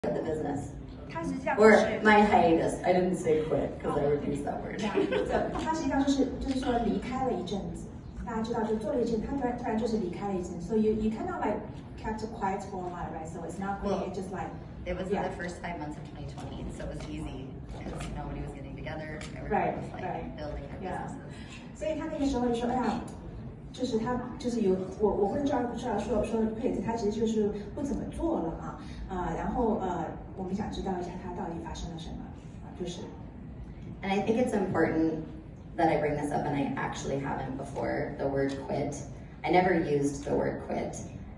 the business. 它实际上 Or my hiatus. I didn't say quit because I would use that word. 它实际上就是说离开了一阵子，大家知道就做了一阵，他突然就是离开了一阵，so you kind of like kept quiet for a while, right? So it's not really just like. It was the first 5 months of 2020, so it was easy because nobody was getting together. Everybody was like building their businesses. 所以他那个时候就说，哎呀。就是他就是有我不能这样说 quit， 他其实就是不怎么做了然后我们想知道一下他到底发生了什么就是。 And I think it's important that I bring this up, and I actually haven't before the word quit. I never used the word quit.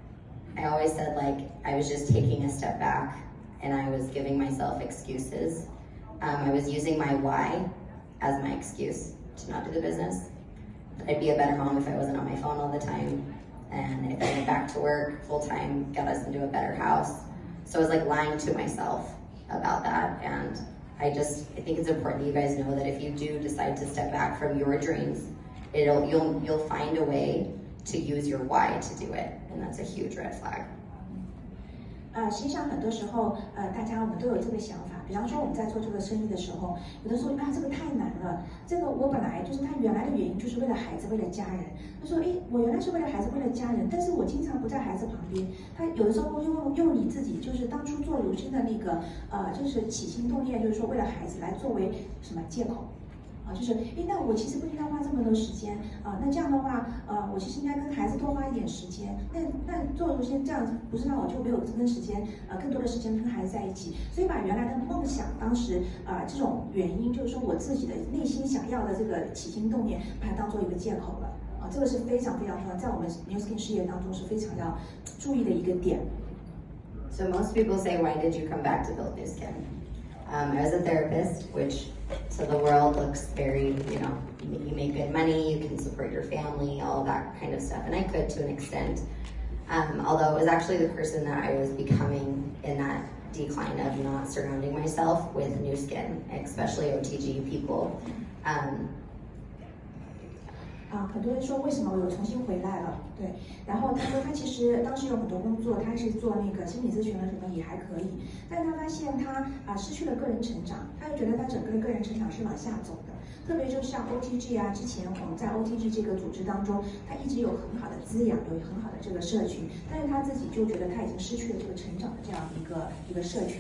I always said like I was just taking a step back, and I was giving myself excuses. I was using my why as my excuse to not do the business. I'd be a better mom if I wasn't on my phone all the time, and if I went back to work full time, got us into a better house. So I was like lying to myself about that, and I think it's important that you guys know that if you do decide to step back from your dreams, you'll find a way to use your why to do it, and that's a huge red flag. 实际上很多时候，我们都有这个想法。比方说我们在做这个生意的时候，有的时候这个太难了。这个我本来就是他原来的原因就是为了孩子，为了家人。他说，我原来是为了孩子，为了家人，但是我经常不在孩子旁边。他有的时候用你自己就是当初做如新的那个就是起心动念，就是说为了孩子来作为什么借口。就是那我其实不应该花这么多时间那这样的话我其实应该跟孩子多花一点时间。那做如新这样不是让我就没有跟时间更多的时间跟孩子在一起，所以把原来的梦想当时这种原因就是说我自己的内心想要的这个起心动念，把它当做一个借口了这个是非常非常重要，在我们 Nu Skin 事业当中是非常要注意的一个点。 So most people say, why did you come back to build Nu Skin? I was a therapist, which to the world looks very, you make good money, you can support your family, all that kind of stuff. And I could to an extent. Although it was actually the person that I was becoming in that decline of not surrounding myself with Nu Skin, especially OTG people. 很多人说为什么我又重新回来了？对，然后他说他其实当时有很多工作，他是做那个心理咨询了什么也还可以，但是他发现他失去了个人成长，他就觉得他整个的个人成长是往下走的。特别就像 OTG 之前我们在 OTG 这个组织当中，他一直有很好的滋养，有很好的这个社群，但是他自己就觉得他已经失去了这个成长的这样一个社群。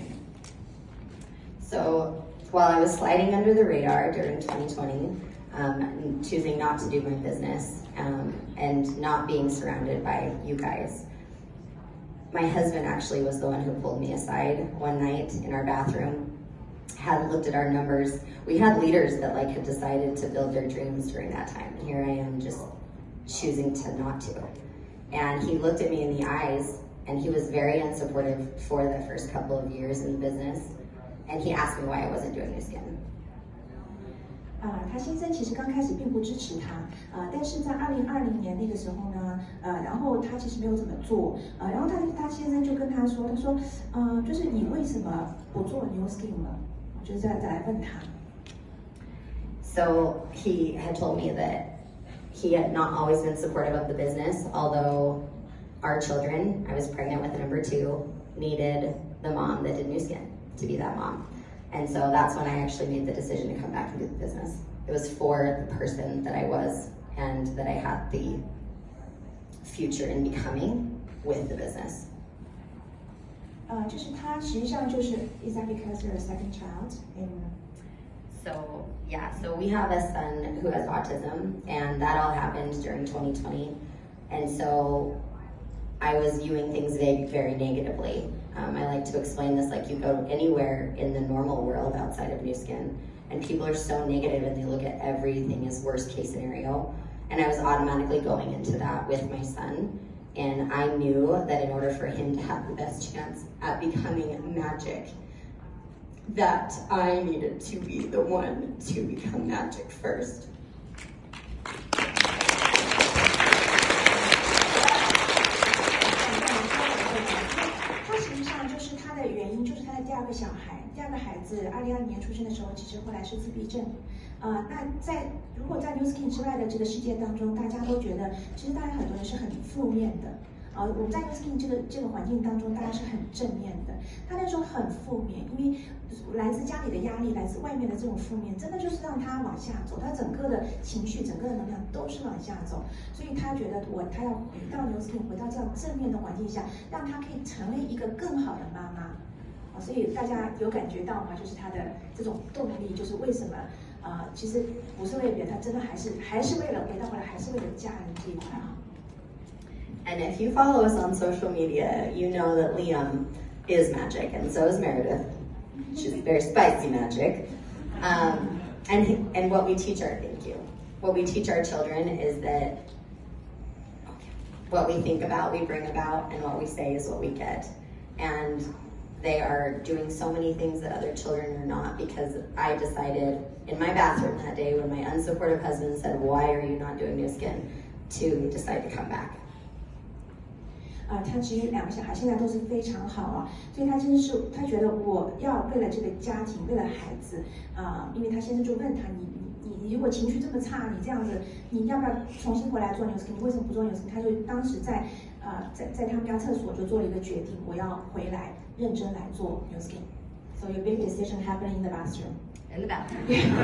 So while I was sliding under the radar during 2020. Choosing not to do my business and not being surrounded by you guys. My husband actually was the one who pulled me aside one night in our bathroom, had looked at our numbers. We had leaders that had decided to build their dreams during that time. And here I am just choosing to not to. And he looked at me in the eyes, and he was very unsupportive for the first couple of years in the business. And he asked me why I wasn't doing Nu Skin. 他先生其实刚开始并不支持他但是在2020年那个时候呢然后他其实没有怎么做然后他先生就跟他说就是你为什么不做 Nu Skin 呢？就是再来问他。 So he had told me that he had not always been supportive of the business, although our children, I was pregnant with number 2, needed the mom that did Nu Skin to be that mom. And so that's when I actually made the decision to come back and do the business. It was for the person that I was and that I had the future in becoming with the business. 就是他实际上就是 Is that because you're a second child? So yeah, so we have a son who has autism, and that all happened during 2020. And so I was viewing things very negatively. I like to explain this like you go anywhere in the normal world outside of Nu Skin, and people are so negative and they look at everything as worst case scenario. And I was automatically going into that with my son. And I knew that in order for him to have the best chance at becoming magic, that I needed to be the one to become magic first. 第二个孩子，2020年出生的时候，其实后来是自闭症。如果在 Nu Skin 之外的这个世界当中，大家都觉得，其实大家很多人是很负面的。 我们在 New Skin 这个环境当中，大家是很正面的，他那时候很负面，因为来自家里的压力，来自外面的这种负面，真的就是让他往下走，他整个的情绪、整个的能量都是往下走，所以他觉得他要回到 New Skin， 回到这样正面的环境下，让他可以成为一个更好的妈妈。所以大家有感觉到吗？就是他的这种动力，就是为什么其实不是为了别的，他真的还是为了回到回来，还是为了家人这一块啊。 And if you follow us on social media, you know that Liam is magic, and so is Meredith. She's very spicy magic. And what we teach our children is that what we think about, we bring about, and what we say is what we get. And they are doing so many things that other children are not, because I decided in my bathroom that day when my unsupportive husband said, "Why are you not doing New Skin?" to decide to come back. 他其实两个小孩现在都是非常好啊，所以他他觉得我要为了这个家庭，为了孩子因为他先生就问他，你如果情绪这么差，你这样子，你要不要重新回来做 New Skin？ 你为什么不做 New Skin？ 他就当时在他们家厕所就做了一个决定，我要回来认真来做 New Skin. So your big decision happened in the bathroom. In the bathroom.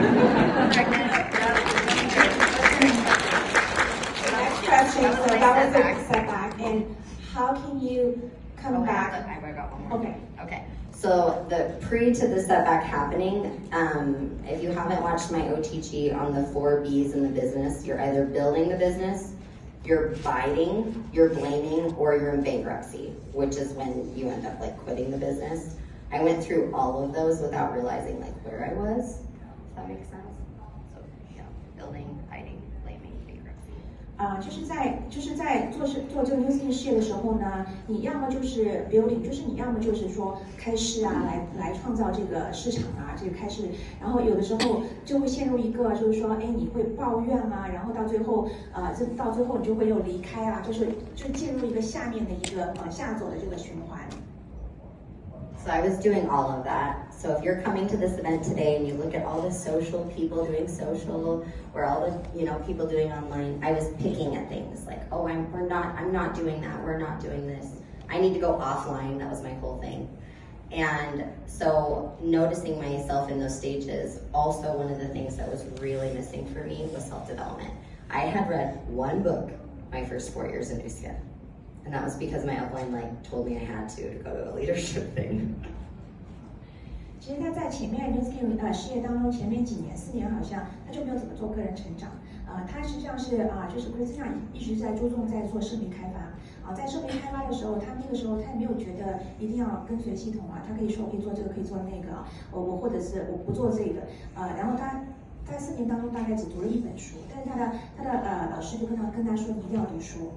Next question. So that was a setback. And how can you come back? I got one more. Okay. So the pre to the setback happening, if you haven't watched my OTG on the 4 B's in the business, you're either building the business, you're biting, you're blaming, or you're in bankruptcy, which is when you end up like quitting the business. I went through all of those without realizing like where I was. Does that make sense? So yeah, building, biting, blaming, bankruptcy. 就是在做这个 New Skin 事业的时候呢，你要么就是 building， 就是你要么就是说开市来创造这个市场这个开市，然后有的时候就会陷入一个就是说，你会抱怨然后到最后你就会又离开就进入一个下面的一个往下走的这个循环。 So I was doing all of that. So if you're coming to this event today and you look at all the social people doing social, or all the people doing online, I was picking at things like, oh, I'm not doing that. We're not doing this. I need to go offline. That was my whole thing. And so noticing myself in those stages, also one of the things that was really missing for me was self-development. I had read one book my first 4 years in New Skin. And that was because my upline told me I had to go to a leadership thing. 其实他在前面 New Skin 事业当中，前面几年4年好像他就没有怎么做个人成长。他实际上是就是 Christina 一直在注重在做设备开发。在设备开发的时候，他那个时候他也没有觉得一定要跟随系统他可以说我可以做这个，可以做那个我或者是我不做这个然后他在4年当中大概只读了1本书，但是他的老师就跟他说你一定要读书。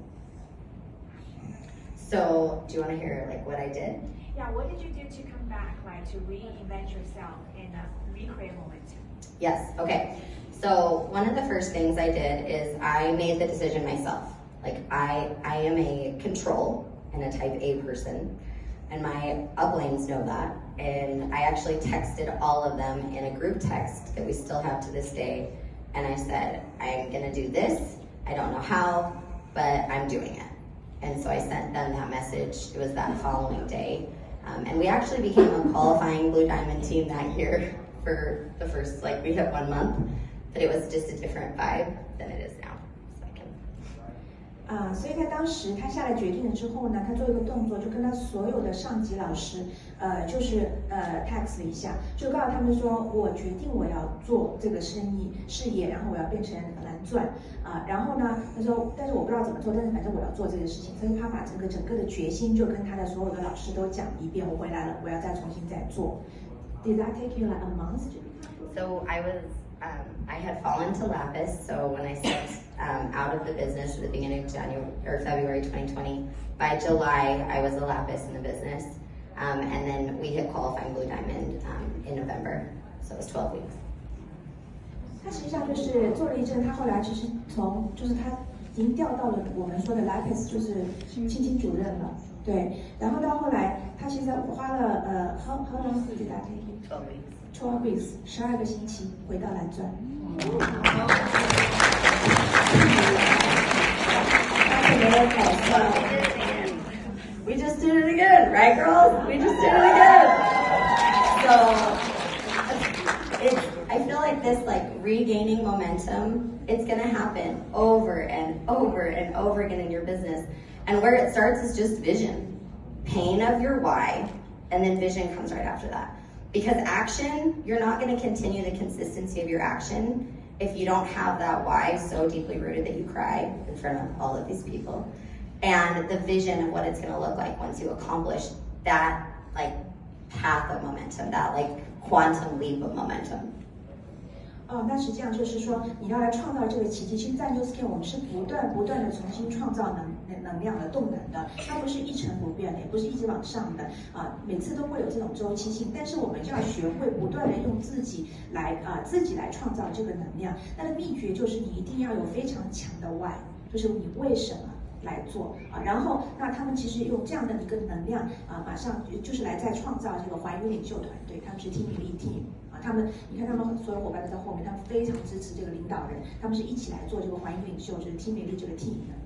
So, do you want to hear what I did? Yeah, what did you do to come back, to reinvent yourself and recreate momentum? Yes, okay. So, one of the first things I did is I made the decision myself. I am a control and a type A person, and my uplines know that. And I actually texted all of them in a group text that we still have to this day. And I said, I'm gonna do this. I don't know how, but I'm doing it. And so I sent them that message. It was that following day. And we actually became a qualifying Blue Diamond team that year for the first, we hit 1 month, but it was just a different vibe than it is now. 所以在当时他下了决定了之后呢，他做一个动作，就跟他所有的上级老师，text 了一下，就告诉他们说，我决定我要做这个事业，然后我要变成蓝钻然后呢，他说，但是我不知道怎么做，但是反正我要做这个事情，所以他把整个的决心就跟他的所有的老师都讲一遍，我回来了，我要再重新再做。Did that take you a month to become? So I had fallen to Lapis, so when I stepped out of the business at the beginning of February 2020, by July I was a Lapis in the business, and then we hit qualifying Blue Diamond in November, so it was 12 weeks. 他实际上就是做了一阵，他后来其实就是他已经调到了我们说的 Lapis， 就是青青主任了，对，然后到后来他其实花了how long did that take you? 12 weeks. 12 weeks， 12个星期回到蓝钻。他怎么搞 We just did it again, right, girls? We just did it again. So I feel like this, like regaining momentum, it's gonna happen over and over and over again in your business. And where it starts is just vision, pain of your why, and then vision comes right after that. Because action, you're not gonna continue the consistency of your action if you don't have that why so deeply rooted that you cry in front of all of these people. And the vision of what it's gonna look like once you accomplish that like path of momentum, that like quantum leap of momentum. 那实际上就是说，你要来创造这个奇迹。其实，在 New Skin 我们是不断的重新创造能量的动能的，它不是一成不变的，也不是一直往上的每次都会有这种周期性。但是我们就要学会不断的用自己来创造这个能量。那个秘诀就是你一定要有非常强的 why， 就是你为什么来做然后那他们其实用这样的一个能量马上就是来再创造这个环宇领袖团队，他们是 Team Elite Team。他们，你看他们所有伙伴都在后面，他们非常支持这个领导人，他们是一起来做这个环宇领袖，就是 Team Elite 这个 team 的。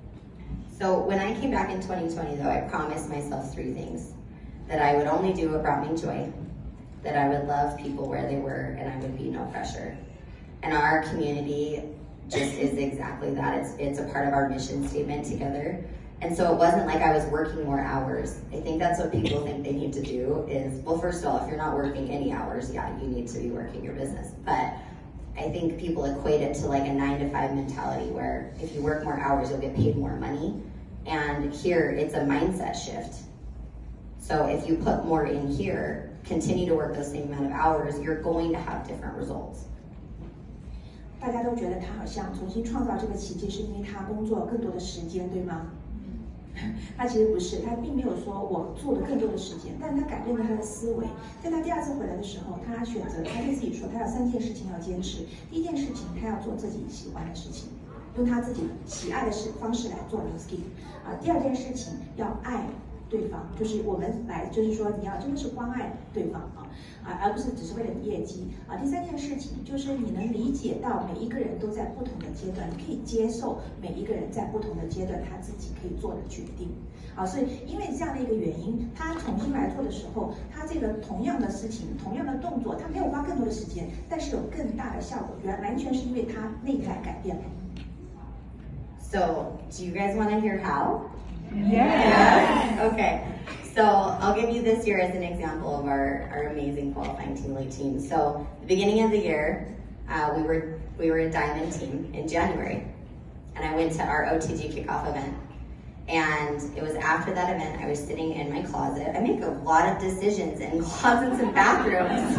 So when I came back in 2020, though, I promised myself 3 things: that I would only do what brought me joy, that I would love people where they were, and I would be no pressure. And our community just is exactly that. It's a part of our mission statement together. And so it wasn't like I was working more hours. I think that's what people think they need to do is, well, first of all, if you're not working any hours, yeah, you need to be working your business. But I think people equate it to like a 9-to-5 mentality where if you work more hours, you'll get paid more money. And here it's a mindset shift. So if you put more in here, continue to work the same amount of hours, you're going to have different results. 大家都觉得他好像重新创造这个奇迹，是因为他工作更多的时间，对吗？他其实不是，他并没有说我做了更多的时间，但是他改变了他的思维。在他第2次回来的时候，他选择，他对自己说，他有3件事情要坚持。第1件事情，他要做自己喜欢的事情，用他自己喜爱的方式来做 New Skin。第2件事情要爱对方，就是我们来，就是说你要真的是关爱对方而不是只是为了业绩第3件事情就是你能理解到每一个人都在不同的阶段，你可以接受每一个人在不同的阶段他自己可以做的决定所以因为这样的一个原因，他重新来做的时候，他这个同样的事情，同样的动作，他没有花更多的时间，但是有更大的效果，完全是因为他内在改变了。 So, do you guys want to hear how? Yes. Okay. So I'll give you this year as an example of our amazing qualifying Team Elite team. So the beginning of the year, we were a diamond team in January, and I went to our OTG kickoff event. And it was after that event, I was sitting in my closet. I make a lot of decisions in closets and bathrooms.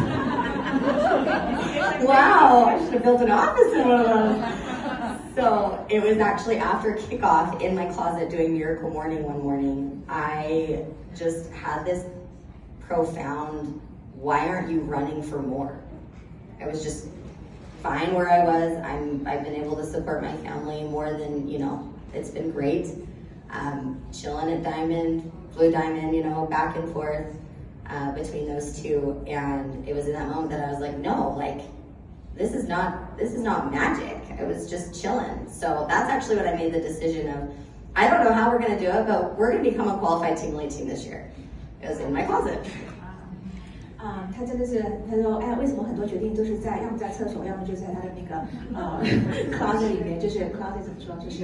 Wow, I should have built an office in one of those. So it was actually after kickoff in my closet doing Miracle Morning one morning. I just had this profound, why aren't you running for more? I was just fine where I was. I've been able to support my family more than, it's been great. Chilling at Diamond, Blue Diamond, back and forth between those two. And it was in that moment that I was like, no, this is not magic. I was just chilling. So that's actually what I made the decision of. I don't know how we're gonna do it, but we're gonna become a qualified Team Elite team this year. It was in my closet. 他真的是，他说，为什么很多决定都是在，要么在厕所，要么就在他的那个closet 里面，就是 closet 怎么说，就是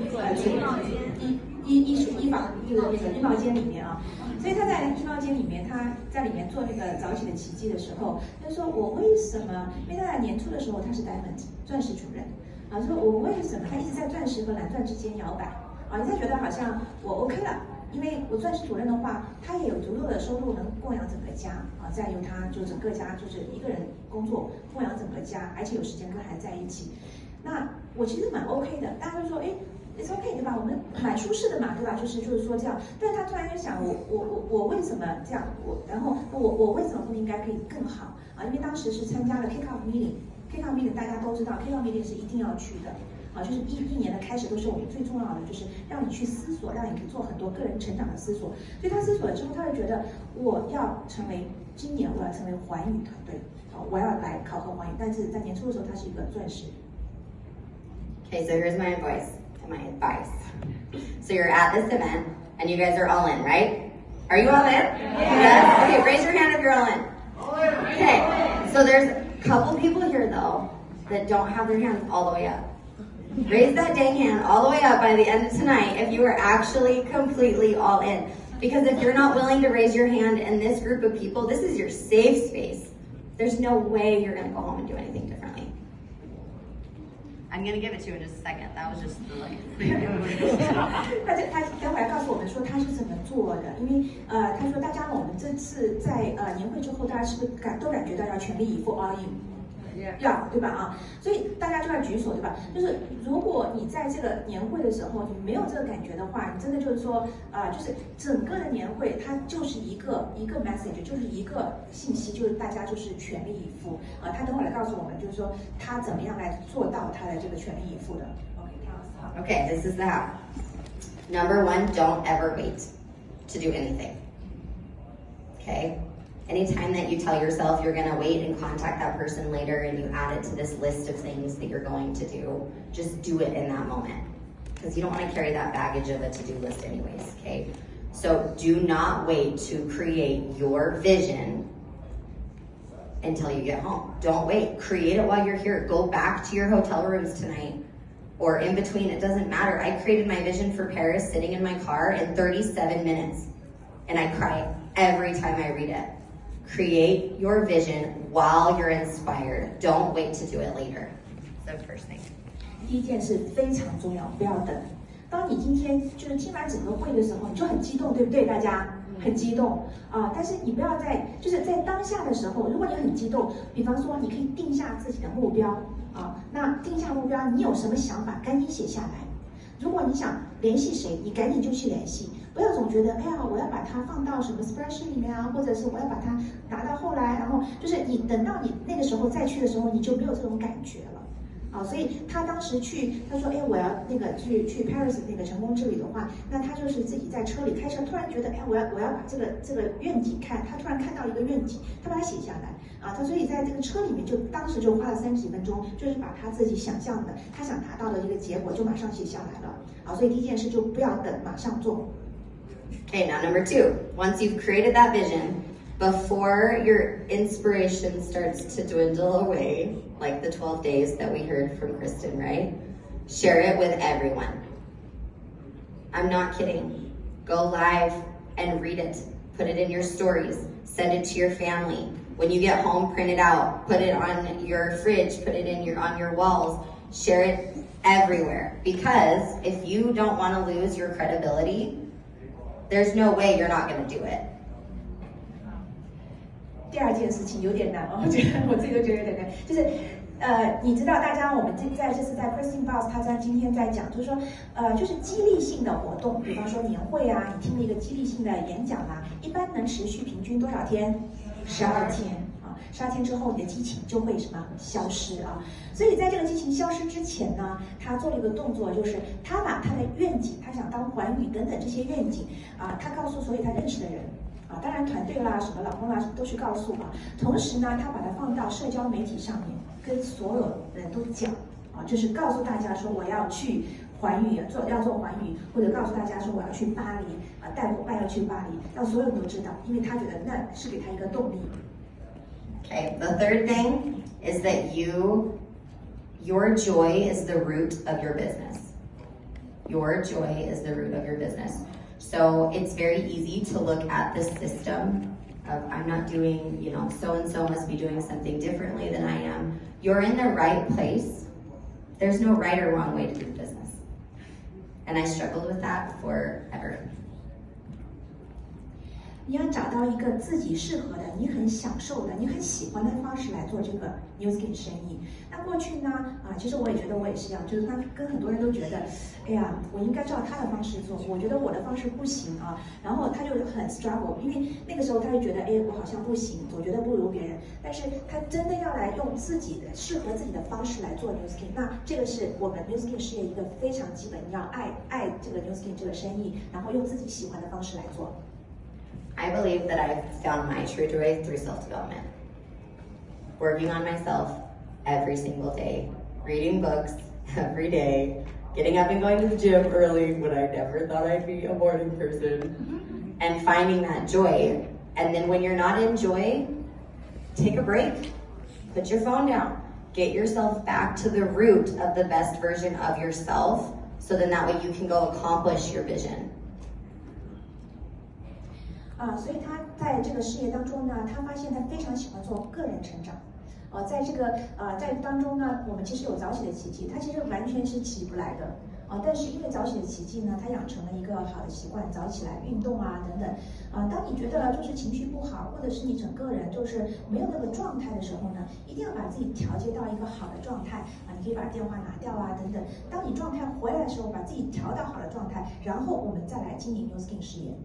衣帽间里面所以他在衣帽间里面，他在里面做那个早起的奇迹的时候，他说我为什么？因为他在年初的时候他是 Diamond 钻石主任说我为什么？他一直在钻石和蓝钻之间摇摆你才觉得好像我 OK 了。因为我钻石主任的话，他也有足够的收入能供养整个家再由他就整个家就是一个人工作供养整个家，而且有时间跟孩子在一起。那我其实蛮 OK 的，大家会说，it's OK 对吧？我们蛮舒适的嘛，对吧？就是说这样。但是他突然就想，我为什么这样？然后我为什么不应该可以更好因为当时是参加了 Kickoff Meeting，Kickoff Meeting 大家都知道 ，Kickoff Meeting 是一定要去的。就是一年的开始都是我们最重要的，就是让你去思索，让你去做很多个人成长的思索。所以他思索了之后，他会觉得我要成为今年我要成为环宇团队我要来考核环宇。但是在年初的时候，他是一个钻石。 Okay, so here's my advice. So you're at this event, And you guys are all in, right? Are you all in? Yes? Okay, raise your hand if you're all in. Okay, so there's a couple people here though that don't have their hands all the way up. Raise that dang hand all the way up by the end of tonight if you are actually completely all in. Because if you're not willing to raise your hand in this group of people, this is your safe space. There's no way you're gonna go home and do anything differently. I'm gonna give it to you in just a second. That was just like. 他等会儿告诉我们说他是怎么做的，因为他说大家我们这次在年会之后，大家是不是都感觉到要全力以赴 all in？要对吧啊？所以大家就要举手对吧？就是如果你在这个年会的时候你没有这个感觉的话，你真的就是说就是整个的年会它就是一个 message， 就是一个信息，就是大家就是全力以赴他等会儿来告诉我们，就是说他怎么样来做到他的这个全力以赴的。 Okay, this is the how. Number 1, don't ever wait to do anything. Okay? Anytime that you tell yourself you're gonna wait and contact that person later and you add it to this list of things that you're going to do, just do it in that moment. Because you don't wanna carry that baggage of a to-do list anyways, okay? So do not wait to create your vision until you get home. Don't wait, create it while you're here. Go back to your hotel rooms tonight or in between, it doesn't matter. I created my vision for Paris sitting in my car in 37 minutes and I cry every time I read it. Create your vision while you're inspired. Don't wait to do it later. That's the first thing. 第一件事非常重要，不要等。当你今天就是听完整个会的时候，你就很激动，对不对？大家很激动但是你不要就是在当下的时候，如果你很激动，比方说你可以定下自己的目标那定下目标，你有什么想法，赶紧写下来。如果你想联系谁，你赶紧就去联系。不要总觉得，哎呀，我要把它放到什么 spreadsheet 里面或者是我要把它拿到后来，然后就是你等到你那个时候再去的时候，你就没有这种感觉了所以他当时他说，哎，我要那个去 Paris 那个成功之旅的话，那他就是自己在车里开车，突然觉得，哎，我要把这个愿景他突然看到一个愿景，他把它写下来他所以在这个车里面当时就花了30几分钟，就是把他自己想象的，他想达到的一个结果就马上写下来了所以第一件事就不要等，马上做。 Okay, now number 2, once you've created that vision, before your inspiration starts to dwindle away, like the 12 days that we heard from Kristen, right? Share it with everyone. I'm not kidding. Go live and read it. Put it in your stories. Send it to your family. When you get home, print it out. Put it on your fridge. Put it on your walls. Share it everywhere. Because if you don't want to lose your credibility, there's no way you're not going to do it. 第二件事情有点难我觉得我自己都觉得有点难，就是你知道大家我们这次在 Kristen Boss 他今天在讲，就是说就是激励性的活动，比方说年会你听了一个激励性的演讲一般能持续平均多少天？12天12天之后你的激情就会什么消失所以在这个激情消失之前呢，他做了一个动作，就是他把他的愿景，他想当寰宇等等这些愿景他告诉所有他认识的人当然团队啦什么老公啦都去告诉同时呢他把它放到社交媒体上面跟所有人都讲就是告诉大家说我要去寰宇要做寰宇，或者告诉大家说我要去巴黎带伙伴要去巴黎，让所有人都知道，因为他觉得那是给他一个动力。 Okay, the third thing is that your joy is the root of your business. Your joy is the root of your business. So it's very easy to look at the system of I'm not doing, so-and-so must be doing something differently than I am. You're in the right place. There's no right or wrong way to do business. And I struggled with that forever. 你要找到一个自己适合的、你很享受的、你很喜欢的方式来做这个 New Skin 生意。那过去呢，其实我也觉得我也是一样，就是他跟很多人都觉得，哎呀，我应该照他的方式做，我觉得我的方式不行然后他就很 struggle， 因为那个时候他就觉得，哎，我好像不行，我觉得不如别人。但是他真的要来用自己的适合自己的方式来做 New Skin， 那这个是我们 New Skin 事业一个非常基本，你要爱这个 New Skin 这个生意，然后用自己喜欢的方式来做。 I believe that I've found my true joy through self-development. Working on myself every single day, reading books every day, getting up and going to the gym early when I never thought I'd be a morning person, and finding that joy. And then when you're not in joy, take a break, put your phone down, get yourself back to the root of the best version of yourself, so then that way you can go accomplish your vision. 所以他在这个事业当中呢，他发现他非常喜欢做个人成长。在这个在当中呢，我们其实有早起的奇迹，他其实完全是起不来的。但是因为早起的奇迹呢，他养成了一个好的习惯，早起来运动啊等等。当你觉得就是情绪不好，或者是你整个人就是没有那个状态的时候呢，一定要把自己调节到一个好的状态你可以把电话拿掉啊等等。当你状态回来的时候，把自己调到好的状态，然后我们再来经营 New Skin 事业。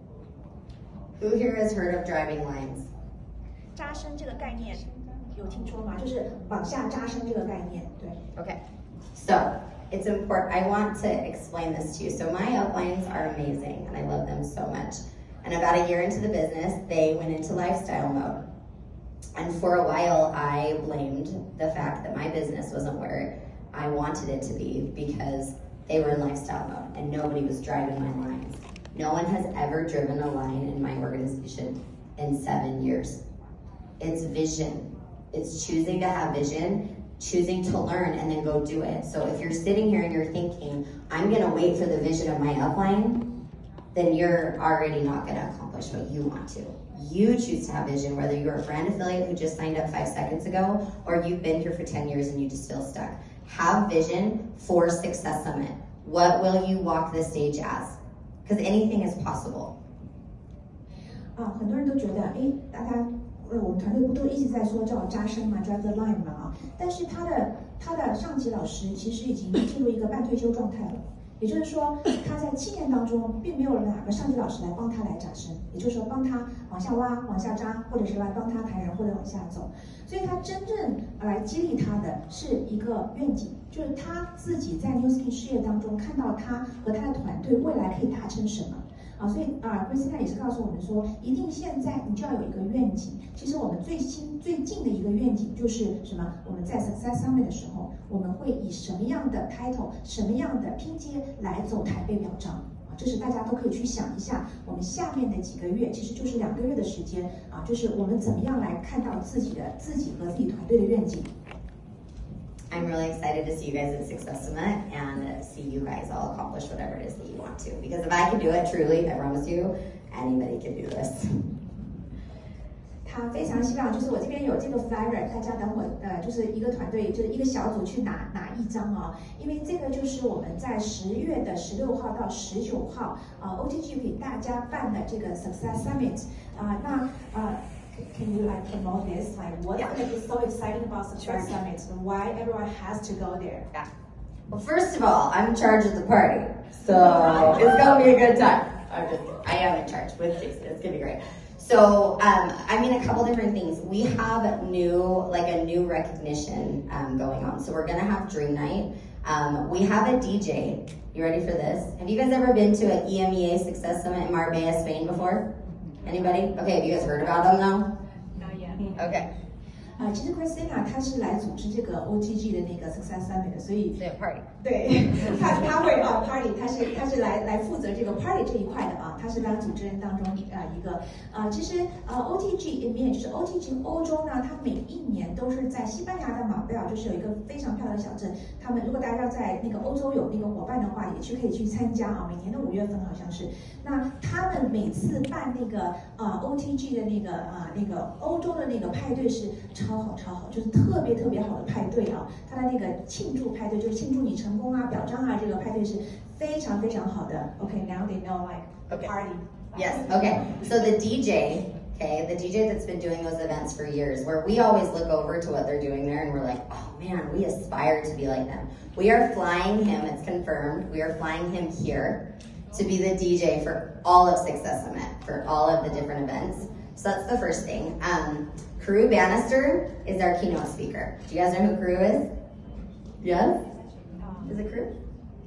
Who here has heard of driving lines? 扎身这个概念有听说吗？就是往下扎身这个概念，对。 Okay, so it's important. I want to explain this to you. So my uplines are amazing, and I love them so much. And about a year into the business, they went into lifestyle mode. And for a while, I blamed the fact that my business wasn't where I wanted it to be because they were in lifestyle mode, and nobody was driving my lines. No one has ever driven a line in my organization in 7 years. It's vision. It's choosing to have vision, choosing to learn, and then go do it. So if you're sitting here and you're thinking, I'm gonna wait for the vision of my upline, then you're already not gonna accomplish what you want to. You choose to have vision, whether you're a brand affiliate who just signed up 5 seconds ago, or you've been here for 10 years and you just feel stuck. Have vision for Success Summit. What will you walk the stage as? Because anything is possible. 很多人都觉得，大家我们团队不都一直在说叫扎身嘛 ，drive the line 嘛但是他的上级老师其实已经进入一个半退休状态了。也就是说，他在7年当中，并没有哪个上级老师来帮他来扎身，也就是说帮他往下挖、往下扎，或者是来帮他抬人或者往下走。所以他真正来激励他的是一个愿景，就是他自己在 New Skin 事业当中看到他和他的团队未来可以达成什么。所以Christina 也是告诉我们说，一定现在你就要有一个愿景。其实我们最近的一个愿景就是什么？我们在 Success Summit 的时候，我们会以什么样的 title、什么样的拼接来走台北表彰？这是大家都可以去想一下，我们下面的几个月，其实就是2个月的时间就是我们怎么样来看到自己和自己团队的愿景。 I'm really excited to see you guys at Success Summit and see you guys all accomplish whatever it is that you want to. Because if I can do it, truly, I promise you, anybody can do this. 他非常希望，就是我这边有这个 flyer， 大家等我就是一个团队，就是一个小组去拿一张因为这个就是我们在10月的16号到19号OTG 给大家办的这个 Success Summit Can you like promote this? Like what's going to be so exciting about Success Summit? And why everyone has to go there? Yeah. Well, first of all, I'm in charge of the party, so it's gonna be a good time. I am in charge with Jason. It's gonna be great. So, a couple different things. We have a new recognition going on. So we're gonna have Dream Night. We have a DJ. You ready for this? Have you guys ever been to an EMEA Success Summit in Marbella, Spain before? Anybody? Okay, have you guys heard about them though? Not yet. Okay. 其实 Christina 她是来组织这个 OTG 的那个 Success Summit 的，所以 party. 对，她会party， 她是来负责这个 party 这一块的她是当主持人当中一个其实OTG 里面就是 OTG 欧洲呢，它每一年都是在西班牙的马贝尔，就是有一个非常漂亮的小镇。他们如果大家要在那个欧洲有那个伙伴的话，也可以去参加每年的5月份好像是。那他们每次办那个OTG 的那个欧洲的那个派对是超好，就是特别好的派对它的那个庆祝派对就是庆祝你成功表彰这个派对是非常好的。Okay, now they know like the party. Yes. Okay. So the DJ that's been doing those events for years, where we always look over to what they're doing there, and we're like, oh man, we aspire to be like them. We are flying him. It's confirmed. We are flying him here to be the DJ for all of Success Summit, for all of the different events. So that's the first thing. Carew Bannister is our keynote speaker. Do you guys know who Carew is? Yes? Is it Carew?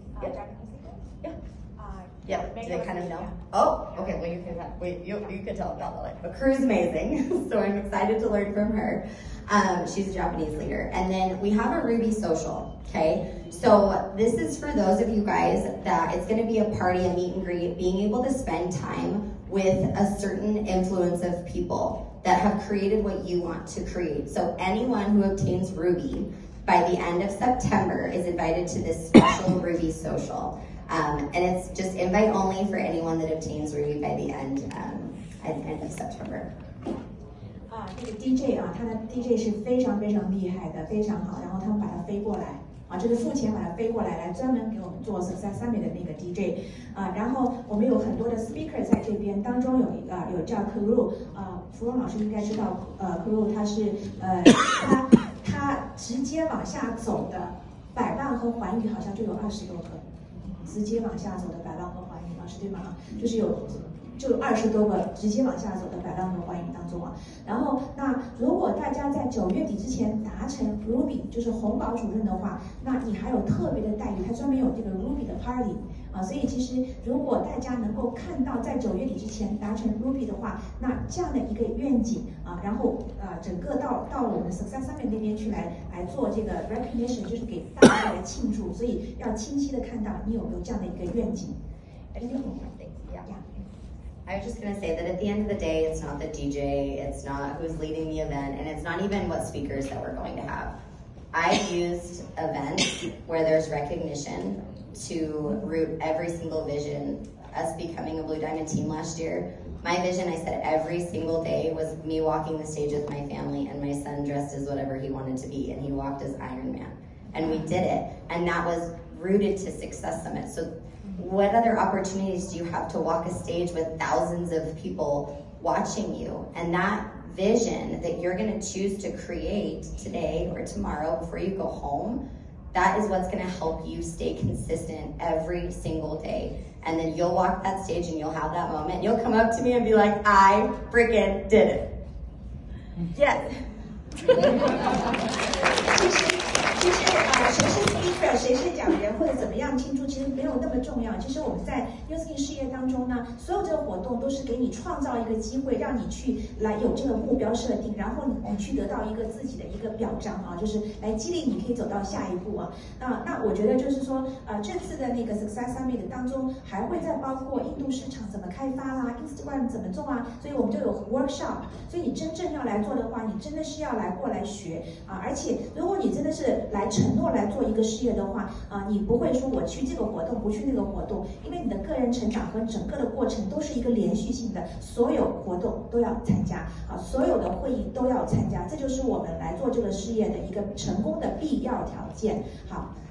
Yeah. Do they kind of know? Oh, okay. Well, you can tell about that. But Carew's amazing, so I'm excited to learn from her. She's a Japanese leader. And then we have a Ruby social, okay? So this is for those of you guys that it's gonna be a party, a meet and greet, being able to spend time with a certain influence of people that have created what you want to create. So anyone who obtains Ruby by the end of September is invited to this special Ruby social. And it's just invite only for anyone that obtains Ruby by the end of September. 这个 DJ 他的 DJ 是非常非常厉害的，非常好。然后他们把它飞过来，就是付钱把它飞过来，来专门给我们做 Success Summit 的那个 DJ。然后我们有很多的 speaker 在这边，当中有叫 Kuru， 芙蓉老师应该知道，Kuru 他是他直接往下走的百万和环宇好像就有20多个，直接往下走的百万和环宇，老师对吗？就是有20多个直接往下走的百万和环宇当中然后那如果大家在9月底之前达成 Ruby 就是红宝主任的话，那你还有特别的待遇，他专门有这个 Ruby 的 Party。所以其实如果大家能够看到在9月底之前达成 Ruby 的话，那这样的一个愿景然后整个到我们 Success Summit 那边去来做这个 recognition， 就是给大家来庆祝，所以要清晰的看到你有没有这样的一个愿景。 I was just going to say that at the end of the day, it's not the DJ, it's not who's leading the event, and it's not even what speakers that we're going to have. I've used events where there's recognition to root every single vision. Us becoming a Blue Diamond team last year, my vision, I said every single day, was me walking the stage with my family and my son dressed as whatever he wanted to be, and he walked as Iron Man. And we did it, and that was rooted to Success Summit. So what other opportunities do you have to walk a stage with thousands of people watching you? And that vision that you're going to choose to create today or tomorrow before you go home, that is what's going to help you stay consistent every single day. And then you'll walk that stage and you'll have that moment. You'll come up to me and be like, I freaking did it. Yes. 其实谁是 speaker， 谁是讲员或者怎么样庆祝，其实没有那么重要。其实我们在 Uskin 事业当中呢，所有这个活动都是给你创造一个机会，让你去来有这个目标设定，然后你去得到一个自己的一个表彰就是来激励你可以走到下一步那我觉得就是说这次的那个 Success Summit 当中还会再包括印度市场怎么开发啦 ，Instagram 怎么做所以我们就有 workshop。所以你真正要来做的话，你真的是要过来学而且如果你真的是来承诺来做一个事业的话你不会说我去这个活动不去那个活动，因为你的个人成长和整个的过程都是一个连续性的，所有活动都要参加所有的会议都要参加，这就是我们来做这个事业的一个成功的必要条件。好。